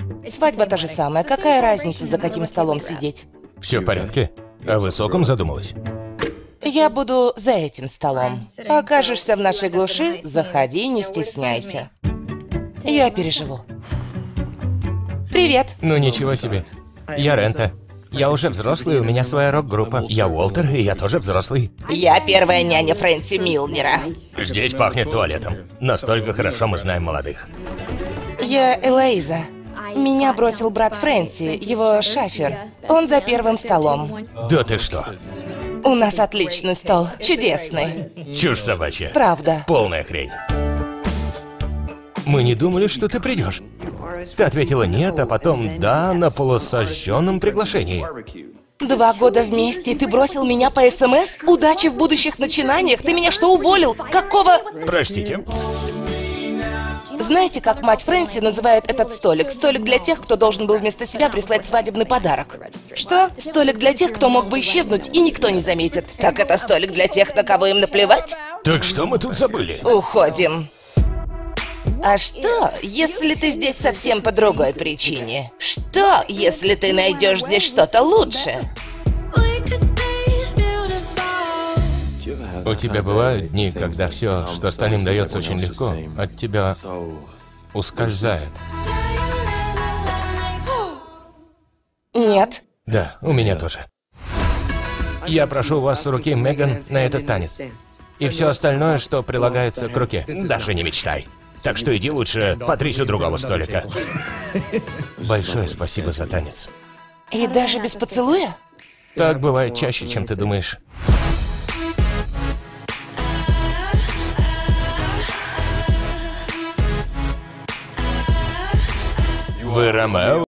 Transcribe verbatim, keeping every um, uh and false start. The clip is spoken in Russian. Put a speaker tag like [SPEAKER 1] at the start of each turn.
[SPEAKER 1] Свадьба та же самая. Какая разница, за каким столом сидеть?
[SPEAKER 2] Все в порядке? О высоком задумалась?
[SPEAKER 1] Я буду за этим столом. Окажешься в нашей глуши, заходи, не стесняйся. Я переживу. Привет.
[SPEAKER 2] Ну ничего себе. Я Рента. Я уже взрослый, у меня своя рок-группа. Я Уолтер, и я тоже взрослый.
[SPEAKER 1] Я первая няня Фрэнси Милнера.
[SPEAKER 2] Здесь пахнет туалетом. Настолько хорошо мы знаем молодых.
[SPEAKER 1] Я Элоиза. Меня бросил брат Фрэнси, его шафер. Он за первым столом.
[SPEAKER 2] Да ты что?
[SPEAKER 1] У нас отличный стол, чудесный.
[SPEAKER 2] Чушь собачья.
[SPEAKER 1] Правда.
[SPEAKER 2] Полная хрень. Мы не думали, что ты придешь. Ты ответила нет, а потом да на полусожженном приглашении.
[SPEAKER 1] Два года вместе, и ты бросил меня по СМС? Удачи в будущих начинаниях? Ты меня что, уволил? Какого...
[SPEAKER 2] Простите?
[SPEAKER 1] Знаете, как мать Фрэнси называет этот столик? Столик для тех, кто должен был вместо себя прислать свадебный подарок. Что? Столик для тех, кто мог бы исчезнуть, и никто не заметит. Так это столик для тех, на кого им наплевать?
[SPEAKER 2] Так что мы тут забыли?
[SPEAKER 1] Уходим. А что, если ты здесь совсем по другой причине? Что, если ты найдешь здесь что-то лучше?
[SPEAKER 2] У тебя бывают дни, когда все, что остальным дается очень легко, от тебя ускользает?
[SPEAKER 1] Нет.
[SPEAKER 2] Да, у меня тоже. Я прошу вас с руки, Меган, на этот танец. И все остальное, что прилагается к руке. Даже не мечтай. Так что иди лучше потрись у другого столика. Большое спасибо за танец.
[SPEAKER 1] И даже без поцелуя?
[SPEAKER 2] Так бывает чаще, чем ты думаешь. Вы Ромео